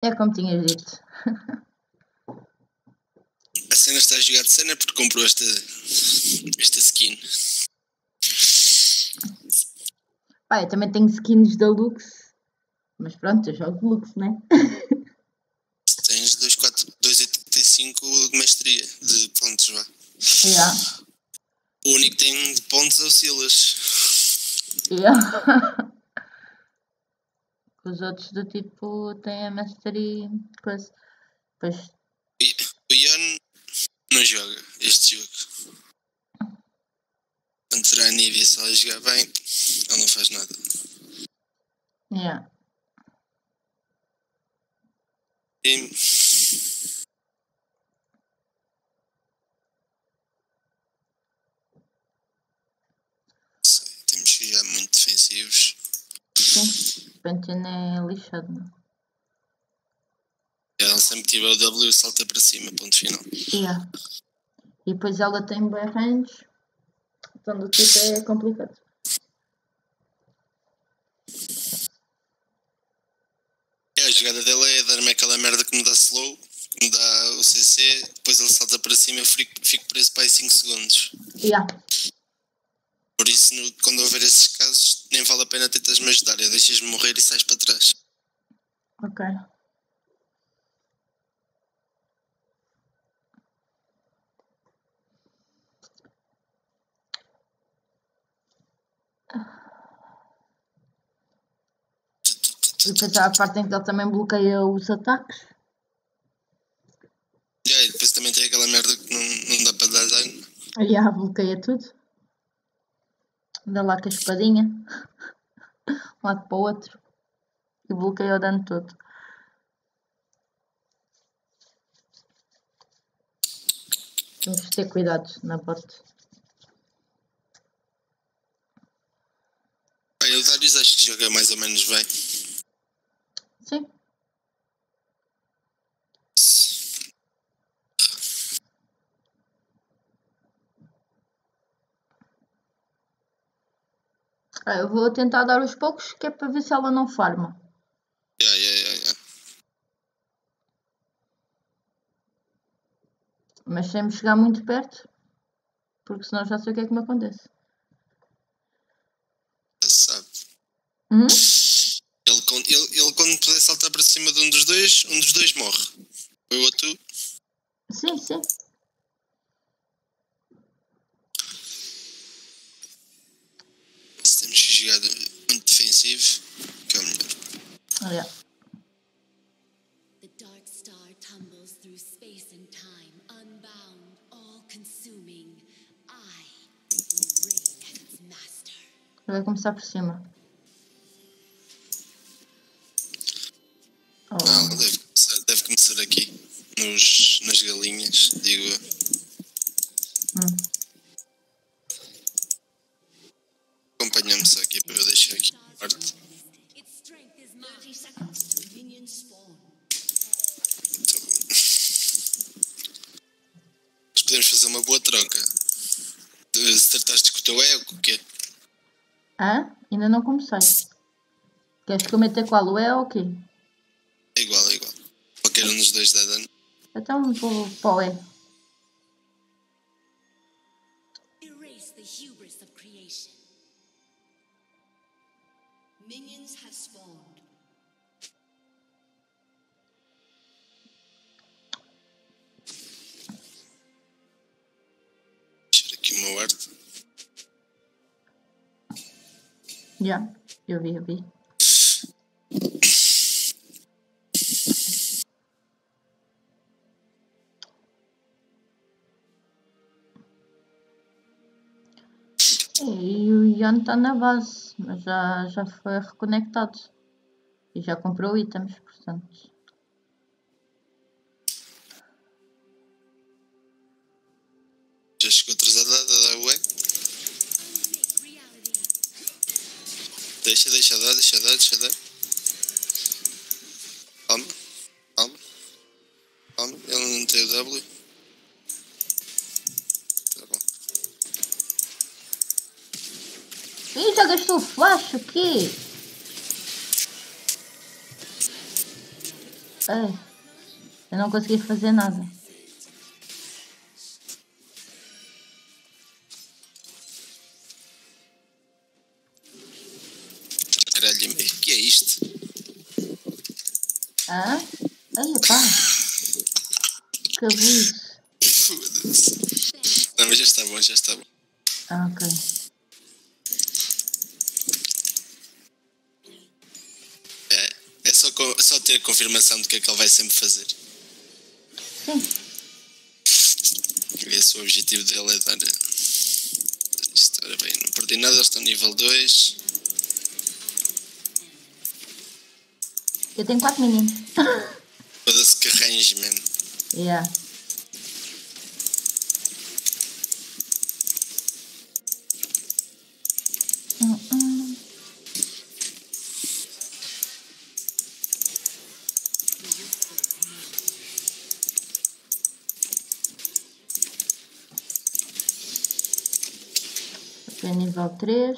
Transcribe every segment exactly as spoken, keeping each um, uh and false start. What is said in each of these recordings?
É como tinhas dito. A cena está a jogar de cena porque comprou esta, esta skin. Pá, eu também tenho skins da Lux. Mas pronto, eu jogo de Lux, né? Tens dois vírgula oitenta e cinco de mestria, de pontos, vá. Yeah. O único que tem de pontos é o Silas. Yeah. Os outros do tipo têm a mastery coisa. Pois. O Ian não joga este jogo. Quando será a Nívia, se ela jogar bem, ele não faz nada. Yeah. E... sei, temos que jogar muito defensivos. Sim, o Pantene é lixado, não? Ela sempre tiver o W, salta para cima, ponto final. Yeah. E depois ela tem bem range, então do tipo é complicado. É, a jogada dela é dar-me aquela merda que me dá slow, que me dá o C C, depois ele salta para cima e eu fico, fico preso para aí cinco segundos. Yeah. Por isso, no, quando houver esses casos, nem vale a pena tentas me ajudar, é deixas-me morrer e sais para trás. Ok. E depois há a parte em que ele também bloqueia os ataques. Yeah, e depois também tem aquela merda que não, não dá para dar dano. Yeah, bloqueia tudo. Anda lá com a espadinha. Um lado para o outro. E bloqueia o dano todo. Temos de ter cuidado na bot. Aí o Darius acho que joga mais ou menos bem. Sim. Ah, eu vou tentar dar os poucos, que é para ver se ela não farma. Yeah, yeah, yeah, yeah. Mas sem me chegar muito perto, porque senão já sei o que é que me acontece. Já sabe. Hum? Ele, ele, ele quando puder saltar para cima de um dos dois, um dos dois morre. Eu ou tu. Sim, sim. Se temos que jogar muito defensivo, que é o melhor. Olha. The dark star tumbles through space and time, unbound, all-consuming. I will reign as its master. Vai começar por cima. Oh. Não, deve começar, deve começar aqui, nos, nas galinhas, digo eu. Hum. Acompanha-me só aqui para eu deixar aqui a parte. Its strength is thirty seconds to minion spawn. Muito bom. Mas podemos fazer uma boa troca. Se trataste com o teu ego, o quê? Hã? Ainda não comecei. Queres que eu meta qual? O E ou o quê? É igual, é igual. Qualquer um dos dois dá dano. Então vou para o E. Erase the hubris of creation. Minions have spawned. Deixar aqui o meu arte. Já, eu vi, eu vi. E o Ian está na base, mas já, já foi reconectado. E já comprou itens, portanto. Já chegou atrasada a dar o ego. Deixa, deixa dar, deixa dar, deixa dar. Calma, calma. Calma, ele não tem o W. Tá bom. Ih, já gastou o flash, o quê? Ei, eu não consegui fazer nada. Caralho, o que é isto? Hã? Ai, pá. Que abuso. Foda-se. Não, mas já está bom, já está bom. Ah, ok. É, é só, co- é só ter confirmação de que é que ele vai sempre fazer. Sim. E esse é o objetivo dele, é dar. Isto, ora bem, não perdi nada, eles estão nível dois. Eu tenho quatro meninos. Foda-se que range, man. Yeah. Hum, hum. Ok, nível três.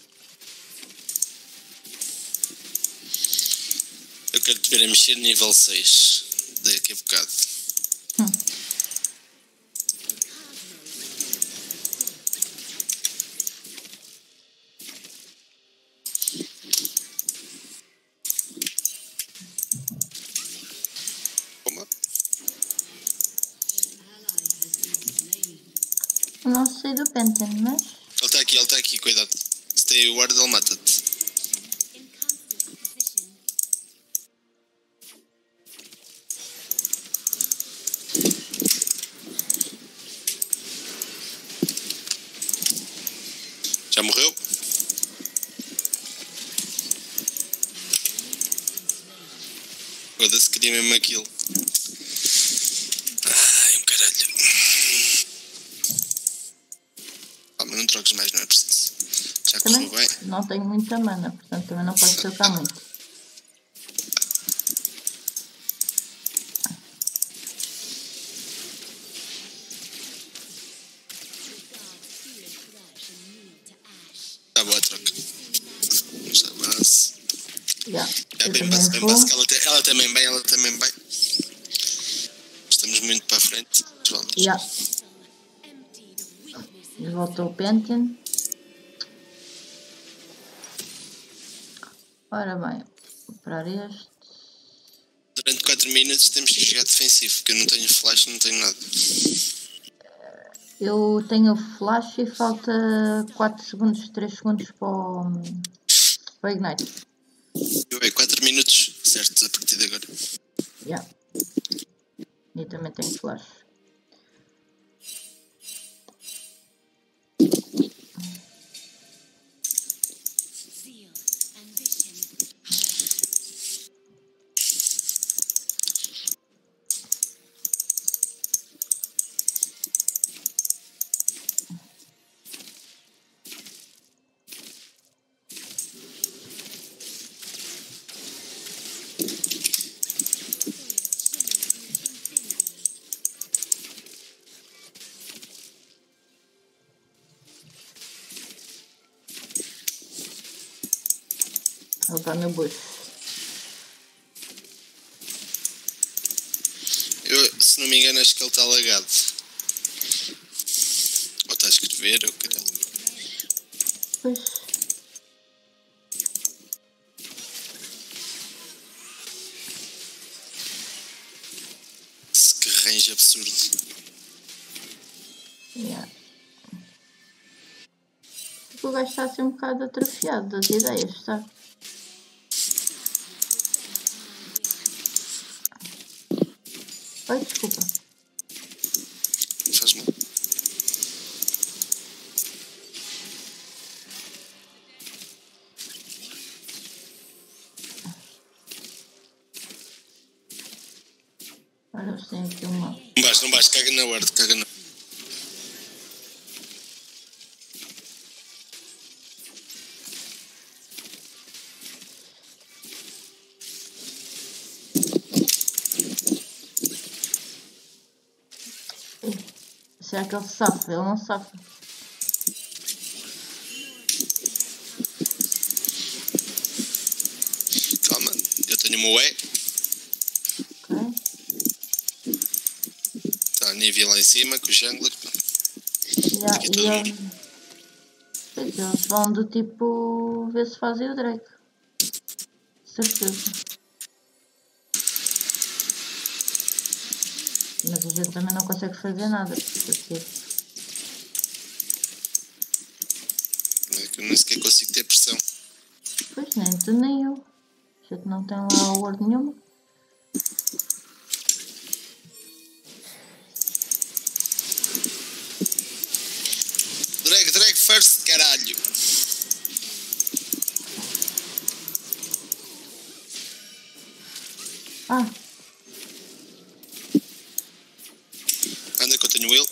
Eu quero te ver a mexer nível seis. Daqui a bocado. Hum. Toma. Não sei do Penten, mas... Ele está aqui, ele está aqui, cuidado. Se tem o guarda, ele mata-te. In constant position. Já morreu? Foda-se, queria mesmo aquilo. Ai, um caralho. Ah, mas não troques mais, não é preciso. Já Também correu bem. não tenho muita mana, portanto também não posso trocar muito. Está boa a troca. Já base. Yeah. Já Eu bem também base, bem vou. base. que Ela, te- ela também bem, ela também bem. Estamos muito para a frente. Vamos. Yeah. Emptied of weakness E voltou o Penten. Ora bem, vou parar este. Durante quatro minutos temos que jogar defensivo, porque eu não tenho flash, não tenho nada. Eu tenho flash e falta quatro segundos, três segundos para o, para o Ignite. Eu é quatro minutos certos a partir de agora. Yeah. E também tenho flash. zeal, ambition. Ele está no bush. Eu, se não me engano, acho que ele está lagado. Ou está a escrever, ou caralho. Pois. Se que range absurdo. Yeah. O gajo está a ser um bocado atrofiado das ideias, sabe? Ai, desculpa. Faz mal. Olha, eles têm aqui uma. Não vais, não vais, caga na ward, caga na. Será que ele safa? Ele não safa. Calma, eu tenho o meu E. Ivy lá em cima, com o jungler. Yeah, Aqui e todo mundo. eles, pois, eles vão do tipo ver se fazem o Drake. Certeza. Mas a gente também não consegue fazer nada. Porque É que eu nem sequer consigo ter pressão. pois nem tu nem eu. A gente não tem lá ward nenhuma. Drag, drag first, caralho! Ah, Anda que eu tenho ele.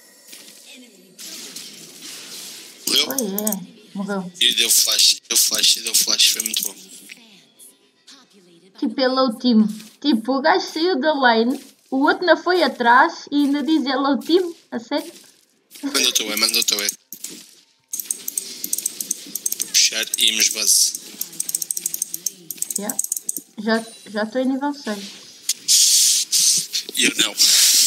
Morreu. foi é. Morreu. E deu flash, deu flash, deu flash, foi muito bom. Tipo, hello team. Tipo, o gajo saiu da lane, o outro não foi atrás e ainda diz hello team. A sério? Manda o teu E, manda o teu E. Puxar e irmos base. Yeah. Já já estou em nível seis. E eu não.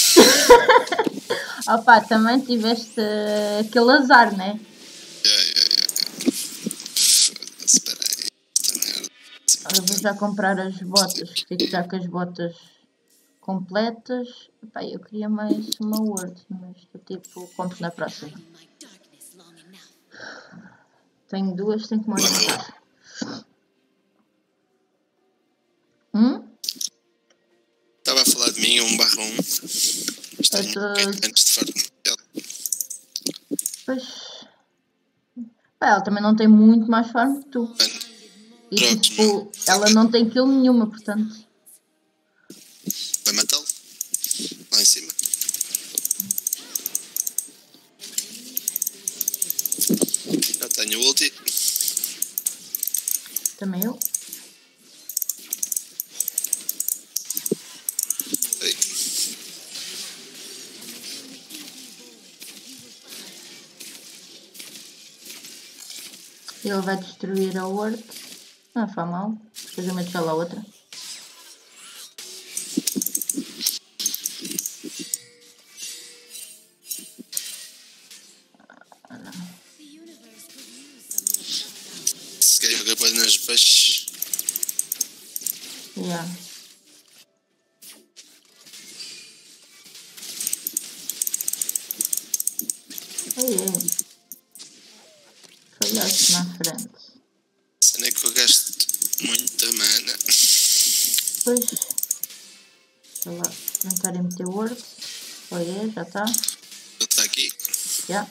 Opa, também tiveste uh, aquele azar, né? Yeah, yeah, yeah. Foda-se, espera aí. Esta merda. Eu vou já comprar as botas. Fico já com as botas completas. Epá, eu queria mais uma word, mas estou tipo, compro na próxima. My darkness long enough. Tenho duas, tenho que me orientar. Hum? Estava a falar de mim, um barra um. Isto Eu tenho tô- antes de farto. Pois. Pá, ela também não tem muito mais farm que tu. Mano, E pronto, tipo, meu. ela não tem kill nenhuma, portanto. Vai matá-lo? Lá em cima. Já tenho o ulti. Também eu. Ei. Ele vai destruir a ward. Não faz mal. Depois eu meto já lá outra. The universe could use some of your Se quer jogar depois nas baixas. Yeah. Ei, ei. Falhaste na frente. Cena é que eu gasto muita mana. Pois. Deixa lá tentar meter word. Foi, é, já está. Ele está aqui. Já.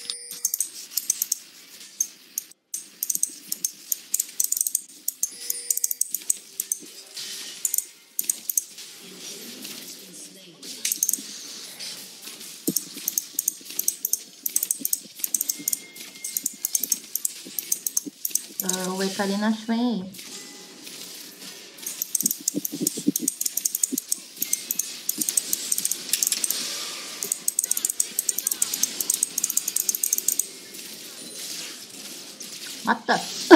Uh, o Ecarina acho que vem aí. Mata!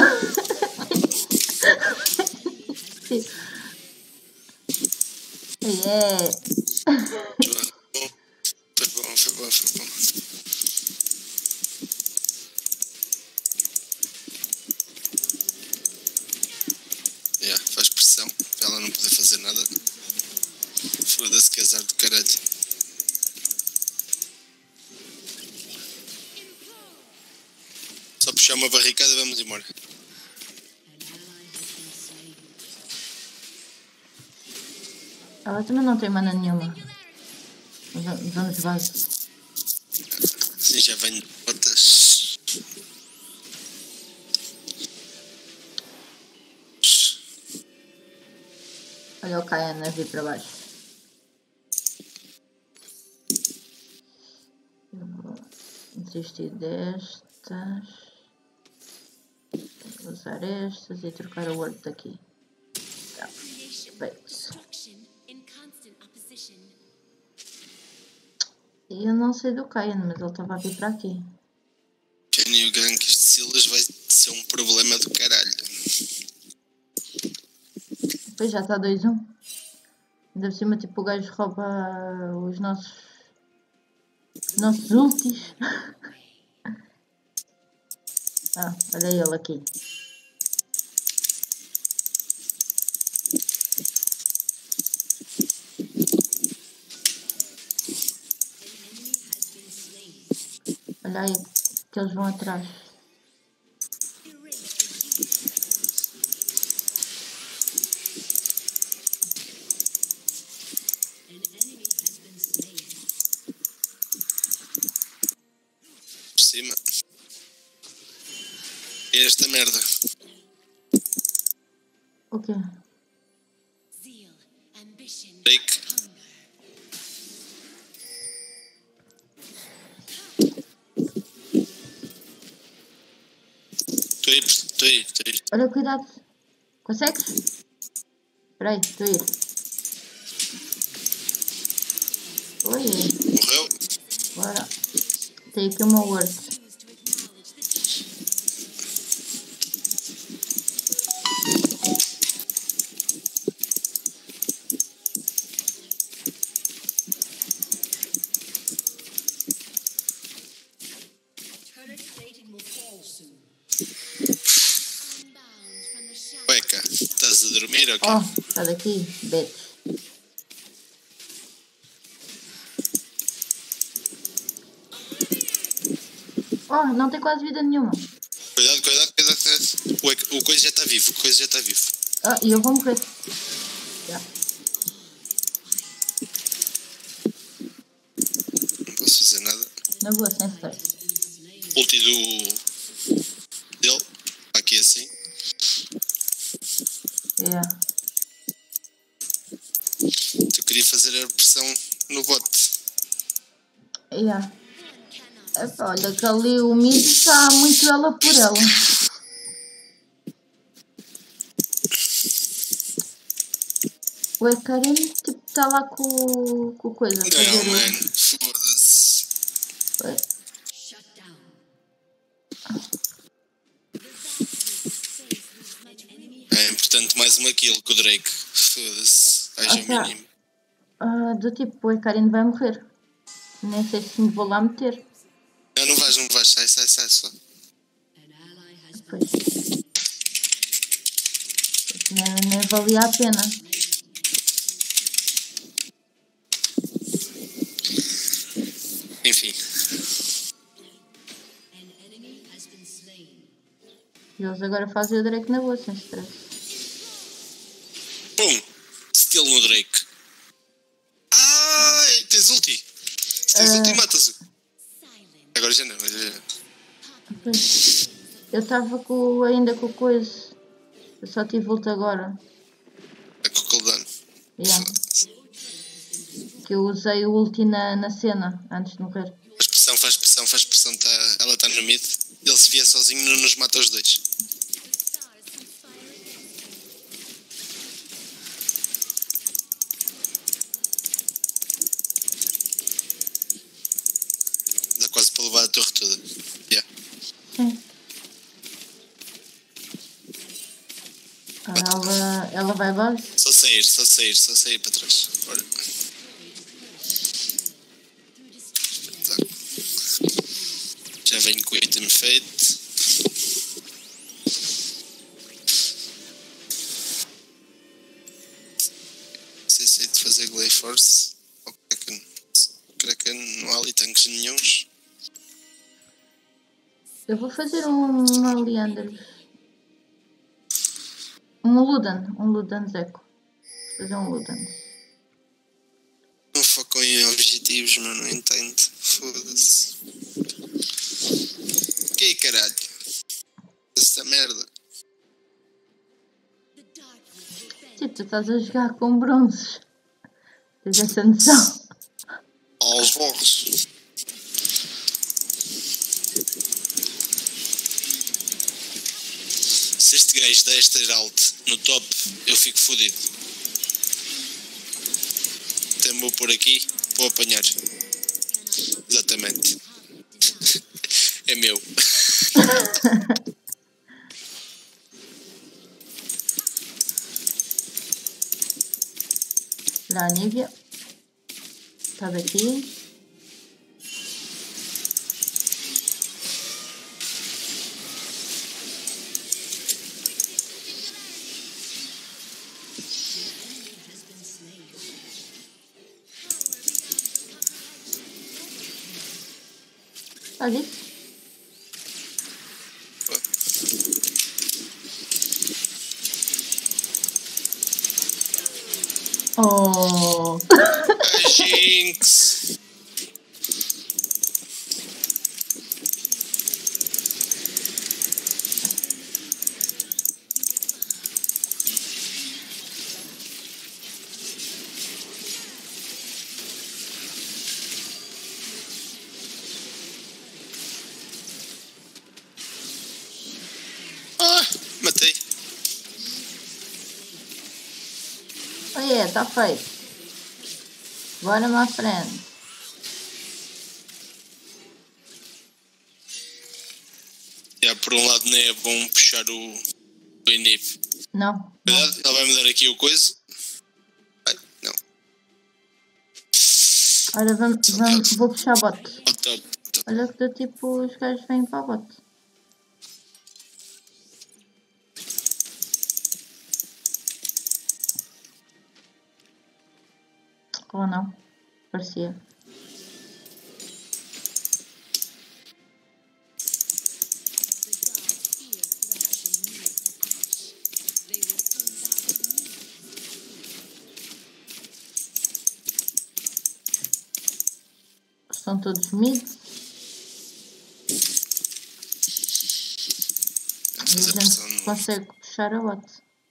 Yeah. Foi bom, foi bom, foi bom. Yeah, faz pressão para ela não poder fazer nada. Foda-se que azar do caralho. Só puxar uma barricada e vamos embora. Ela também não tem mana nenhuma. Va- Vamos base. Assim já venho de botas. Olha o Kayan a vir para baixo. Eu vou desistir destas. Vou usar estas e trocar o word daqui. Tá. creation, Perfeito. destruction in constant opposition. E eu não sei do Kayan, mas ele estava a vir para aqui. Can you gank este Silas vai ser um problema do caralho. Depois já está dois a um. Ainda por cima, tipo, o gajo rouba os nossos Nossos ultis. Ah, olha ele aqui. Olha aí que eles vão atrás. Por cima. E esta merda. O quê? Zeal, ambition, Drake. hunger. Estou a ir, estou a ir, estou a ir. Olha, cuidado. Consegues? Espera aí, estou a ir. Oi, Morreu? bora. Tem aqui uma word. Turret plating will fall soon. Unbound from the shadow. Cueca, estás a dormir ou quê? Oh, sai daqui, bitch. Oh, não tem quase vida nenhuma. Cuidado, cuidado, cuidado, cuidado. O, Eka- o coisa já está vivo, o coisa já está vivo. Ah, e eu vou morrer. Já. Não posso fazer nada. Na boa, sem stress. Ulti do... dele. Aqui assim. Yeah. Eu queria fazer a pressão no bot. Yeah. Epá, olha que ali o mid está muito ela por ela. O Ekarim tipo está lá com, com coisa. a Não, fazer o- mano. Foda-se. Oi. Shut down. É importante mais uma kill com o Drake. Foda-se. Haja Ah, tá. mínimo. Ah, do tipo, o Ekarim vai morrer. Nem sei se me vou lá meter. Não, não vais, não vais. Sai, sai, sai só. An ally has Pois. Nem, nem valia a pena. Enfim. an enemy has been slain. E eles agora fazem o Drake na boa, sem stress. Pum. Steal no Drake. Ai, tens ulti. Se tens Ah. ulti, matas-o. Silent. Agora já não. agora já não. Pois. Eu estava com, ainda com o coisa. Eu só tive ult agora. É com o cooldown. Yeah. Que eu usei o ulti na, na cena, antes de morrer. Faz pressão, faz pressão, faz pressão. Tá, ela está no mid. Ele se vier sozinho não nos mata os dois. Dá quase para levar a torre toda. Yeah. Sim. Ah, ela, ela vai base? Só sair, só sair, só sair para trás. Bora. Tá. Já venho com o item feito. Não sei se é de fazer Glay Force ou Kraken. Kraken não há ali tanques nenhuns. Eu vou fazer um, uma Leander. Um Ludan. Um Ludan Zeco. Vou fazer um Ludan. Não focam em objetivos, mano, não entendo. Foda-se. Que caralho? Essa merda. The darkness will bend. Tipo, tu estás a jogar com bronzes. Tens essa noção? Aos borros. Se este gajo der este alt no top, eu fico fodido. Então vou por aqui, vou apanhar. Exatamente. É meu. Olha a Nívia. Está daqui. Faz isso. Oh! A Jinx! Ah, matei. Oh yeah, tá feito. Bora, my friend. Já, por um lado, não é bom puxar o, o inib. Não. Cuidado, ela vai me dar aqui o coisa. Ai, não. Ora, vamos, vamos, vou puxar bot. Oh, top, top. Olha que do tipo, os gajos vêm para a bot. Ou não? Parecia. Estão todos mid. E a Fazer pressão gente no... consegue puxar a bot.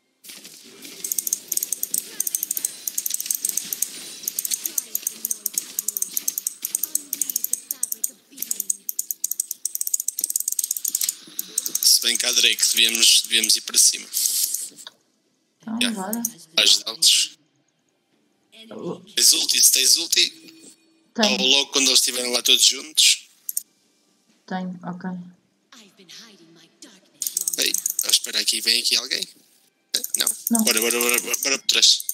Se bem que há Drake, devíamos, devíamos ir para cima. Então, Yeah. bora. Ajudá-los. Tens ulti, se tens ulti, ou Tenho, logo quando eles estiverem lá todos juntos. tenho, ok. I've been hiding my darkness long Ei, vou esperar aqui, vem aqui alguém? Eh, Não. Não. Bora, bora, bora, bora, bora por trás.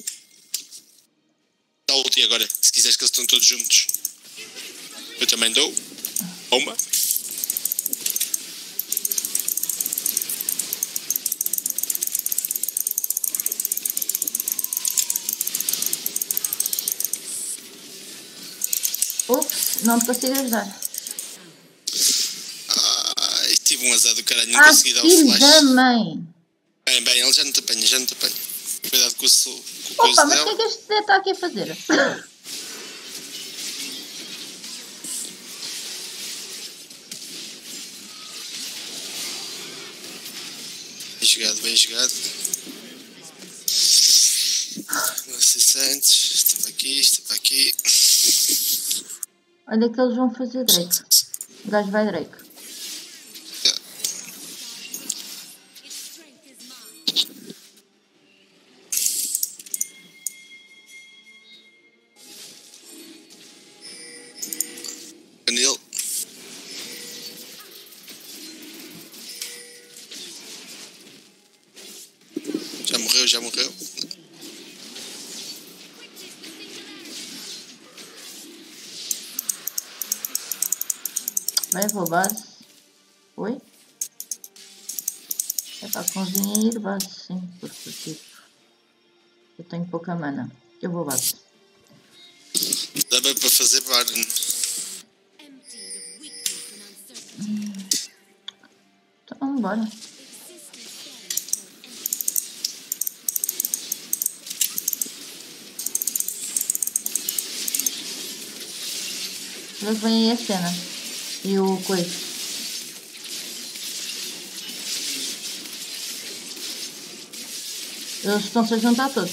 Dá ulti agora, se quiseres que eles estão todos juntos. Eu também dou. Uma. Ups, não te consigo ajudar. Ai, tive um azar do caralho, não Ah, consegui dar o filho da flash. mãe! Bem, bem, ele já não te apanha, já não te apanha. Cuidado com o, sol, com o Opa, coisa mas o que é dela. que este Zé está aqui a fazer? Bem jogado, bem jogado. Não sei se antes, estava aqui, estava aqui. Olha que eles vão fazer Drake. O gajo vai Drake. Yeah. Nele. Já morreu, já morreu. Vai, vou base. Oi? É pá, convinha ir base, sim. Porque tipo, eu tenho pouca mana. Eu vou base. Dá bem para fazer Baron. emptied of weakness and uncertainty. Então, bora. Existence bends toward emptiness. Vê que vem aí a cena. E o coisa. Eles estão-se a juntar todos.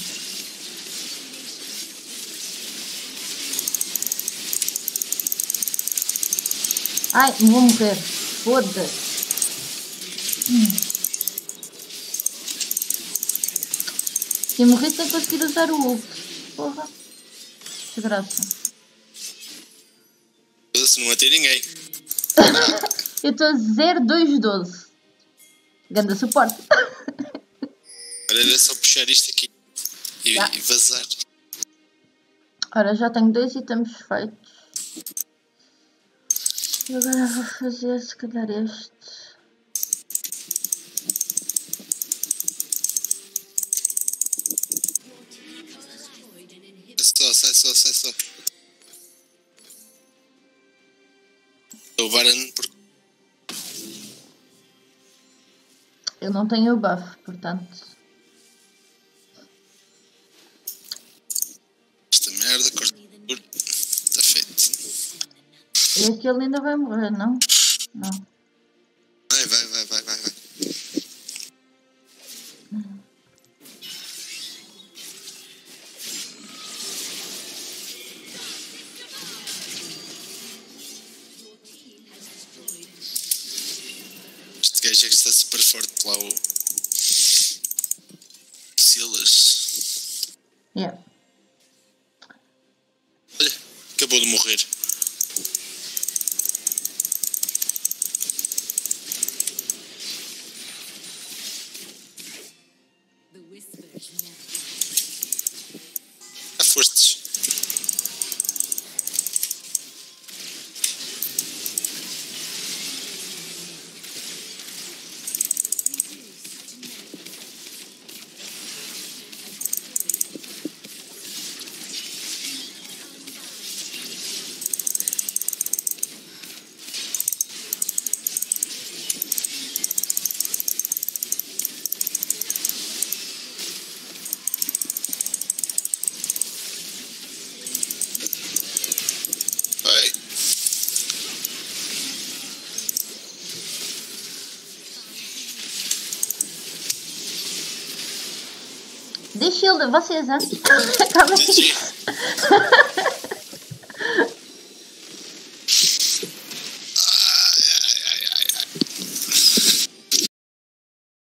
Ai, vou morrer. Foda-se. Hum. Se eu morrer sem conseguir usar o ult. Porra. Desgraça. Se não matei ninguém. Eu estou a zero dois doze. Ganda suporte. Agora era só puxar isto aqui e, Já. e vazar. Ora, já tenho dois itens feitos. E agora vou fazer se calhar este. Só, sai só, sai só. O Baron por Eu não tenho o buff, portanto. Esta merda, corta tudo. Está feito. E aquele ainda vai morrer, não? Não. Vai, vai, vai, vai, vai, vai. Este gajo é que está super forte lá, o Silas. Yeah. Olha, acabou de morrer. The whispers never Ah, fostes. Vai. The Shield, vocês acham? Acaba G G. isso.